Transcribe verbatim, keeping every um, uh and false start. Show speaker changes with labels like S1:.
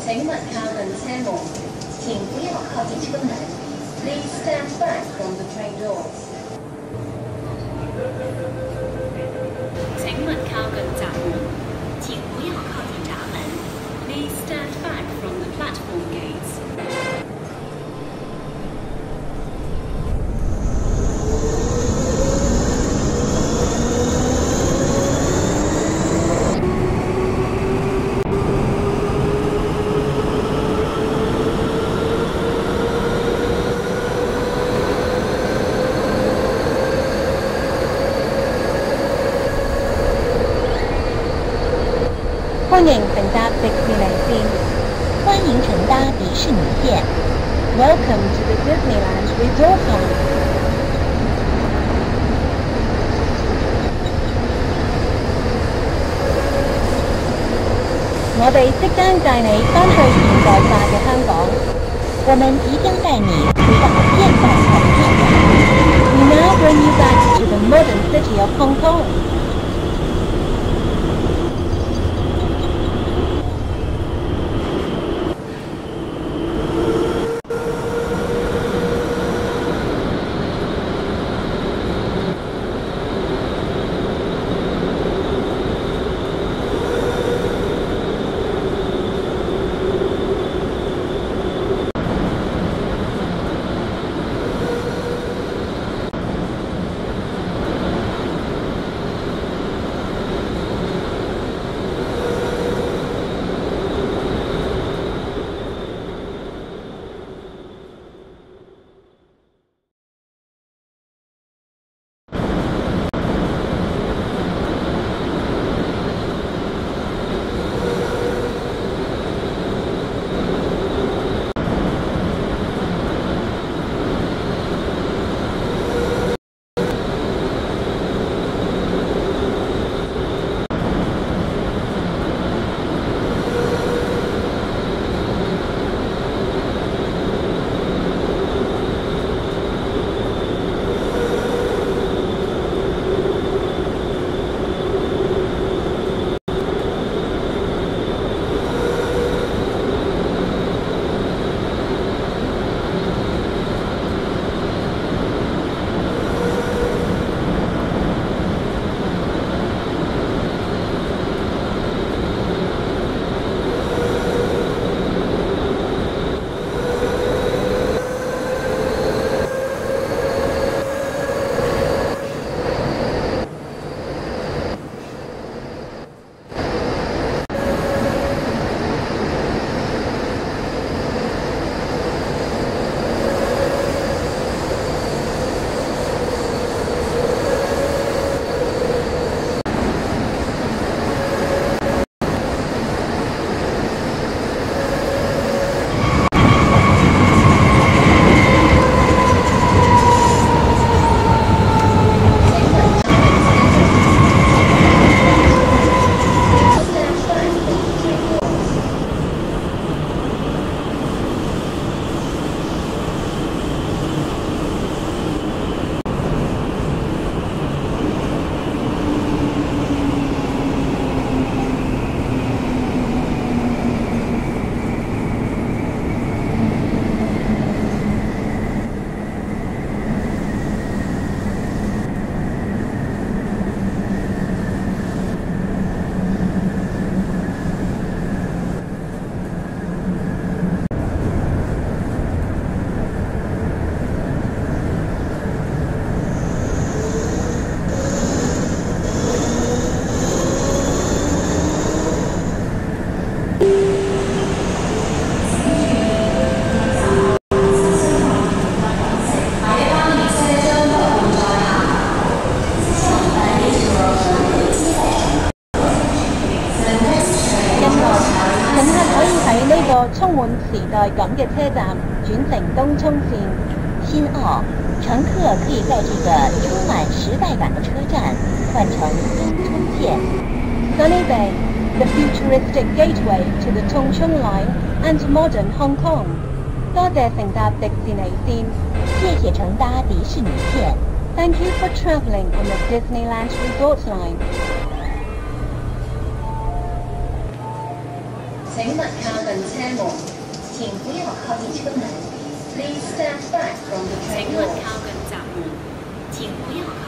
S1: 请勿靠近车门，请不要靠近车门。Please stand back from the train doors. 请勿靠近闸门，请不要靠近闸门。Please stand back from the platform gates.
S2: 欢迎乘搭迪士尼线，
S3: 欢迎乘搭迪士尼线。
S2: Welcome to the Disneyland Resort Line. 我哋即將帶你返去現代化嘅香港。
S3: 我們即將帶你回到現代化的香港。
S2: We now bring you back to the modern city of Hong Kong. 充滿時代感嘅車站轉乘東涌線。
S3: 新澳乘客可以在這個充滿時代感的車站換乘東涌線。
S2: Sunny Bay, the futuristic gateway to the Tung Chung Line and modern Hong Kong. 多謝乘搭迪士尼線。
S3: 謝謝乘搭迪士尼線。
S2: Thank you for travelling on the Disneyland Resort Line. 請勿靠近車門，請不要靠近車門。Please stand back from the
S1: 請
S2: train
S1: 勿
S2: doors.
S1: 靠近閘門，請不要靠